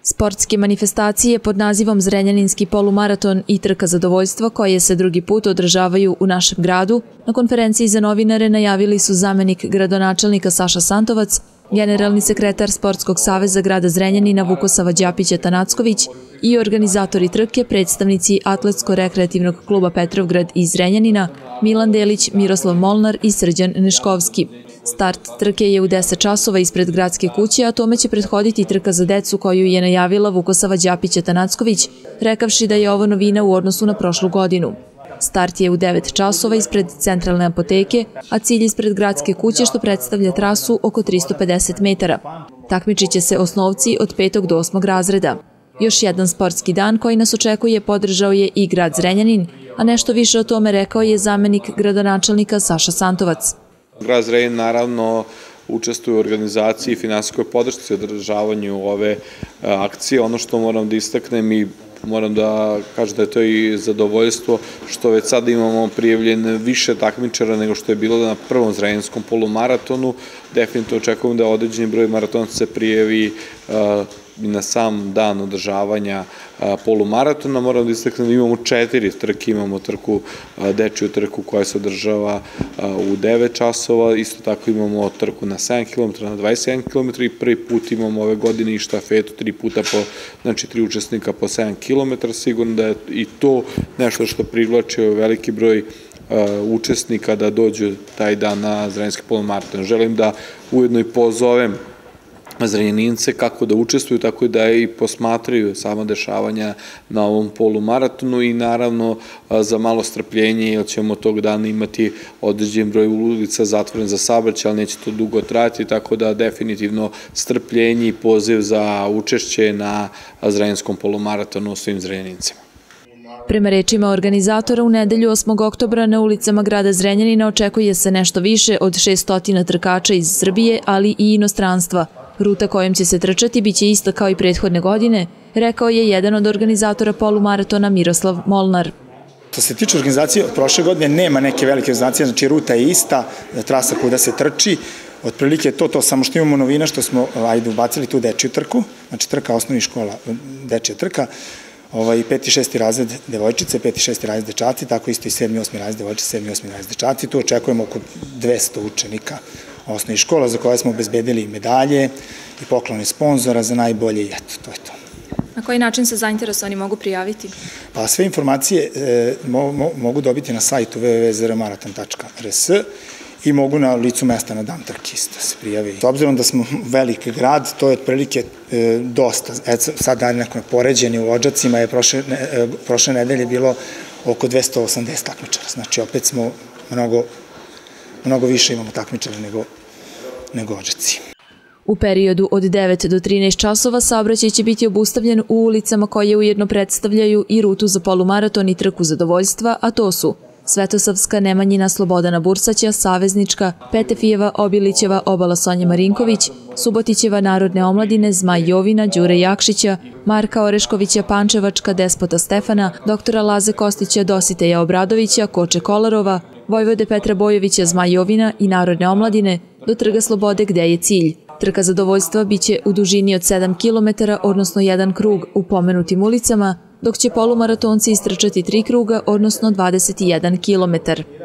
Sportske manifestacije pod nazivom Zrenjaninski polumaraton i trka zadovoljstva, koje se drugi put održavaju u našem gradu, na konferenciji za novinare najavili su zamenik gradonačelnika Saša Santovac, generalni sekretar Sportskog saveza grada Zrenjanina Vukosava Đapić-Tanacković i organizatori trke, predstavnici Atletsko-rekreativnog kluba Petrovgrad iz Zrenjanina, Milan Delić, Miroslav Molnar i Srđan Neškovski. Start trke je u 10 časova ispred gradske kuće, a tome će prethoditi trka za decu koju je najavila Vukosava Đapić-Tanacković, rekavši da je ovo novina u odnosu na prošlu godinu. Start je u 9 časova ispred centralne apoteke, a cilj ispred gradske kuće što predstavlja trasu oko 350 metara. Takmičit će se osnovci od 5. do 8. razreda. Još jedan sportski dan koji nas očekuje podržao je i grad Zrenjanin, a nešto više o tome rekao je zamenik gradonačelnika Saša Santovac. Grad Zrenjanin naravno učestvuje u organizaciji i finansijskoj podršci i održavanju ove akcije. Ono što moram da istaknem i moram da kažem da je to i zadovoljstvo što već sada imamo prijavljen više takmičara nego što je bilo na prvom zrenjaninskom polumaratonu. Definitivno očekujem da određeni broj maratonaca se prijavi na sam dan održavanja polumaratona. Moram da istaknem da imamo 4 trke, imamo dečiju trku koja se održava u 9 časova, isto tako imamo trku na 7 km, na 21 km i prvi put imamo ove godine i štafetu 3 puta znači 3 učesnika po 7 km. Sigurno da je i to nešto što privlači veliki broj učesnika da dođu taj dan na Zrenjaninski polumaraton. Želim da ujedno i pozovem Zrenjanince kako da učestvuju, tako da i posmatraju sama dešavanja na ovom polumaratonu i naravno za malo strpljenje, jer ćemo tog dana imati određen broj ulica zatvoren za saobraćaj, ali neće to dugo trajati, tako da definitivno strpljenje i poziv za učešće na Zrenjaninskom polumaratonu svim Zrenjanincima. Prema rečima organizatora, u nedelju 8. oktobra na ulicama grada Zrenjanina očekuje se nešto više od 600 trkača iz Srbije, ali i inostranstva. Ruta kojom će se trčati biće ista kao i prethodne godine, rekao je jedan od organizatora polumaratona Miroslav Molnar. Što se tiče organizacije, od prošle godine nema neke velike organizacije, znači ruta je ista, trasa kuda se trči, otprilike je to, samo što imamo novina što smo ubacili tu dečju trku, znači trka osnovnih škola, dečja trka, 5. i 6. razred devojčice, 5. i 6. razred dečaci, tako isto i 7. i 8. razred devojčice, 7. i 8. razred dečaci. Tu očekujemo oko 200 učenika osnovnih škola za koje smo obezbedili medalje i poklone sponzora za najbolje i eto, to je to. Na koji način se zainteresovani mogu prijaviti? Pa sve informacije mogu dobiti na sajtu www.zrmaraton.rs i mogu na licu mesta na dan trke isto se prijavi. S obzirom da smo veliki grad, to je otprilike dosta. Sad dalje neko poređenje u Odžacima je prošle nedelje bilo oko 280 takmičara. Znači opet smo mnogo više imamo takmičara nego Odžaci. U periodu od 9 do 13 časova saobraćaj će biti obustavljen u ulicama koje ujedno predstavljaju i rutu za polumaraton i trku zadovoljstva, a to su Svetosavska, Nemanjina, Slobodana Bursaća, Saveznička, Petefijeva, Obilićeva, Obala Sonje Marinković, Subotićeva, Narodne omladine, Zmaj Jovina, Đure Jakšića, Marka Oreškovića, Pančevačka, Despota Stefana, doktora Laze Kostića, Dositeja Obradovića, Koče Kolarova, Vojvode Petra Bojovića, Zmaj Jovina i Narodne omladine do Trga Slobode gde je cilj. Trka zadovoljstva biće u dužini od 7 km, odnosno jedan krug u pomenutim ulicama, dok će polumaratonci istrčati 3 kruga, odnosno 21 km.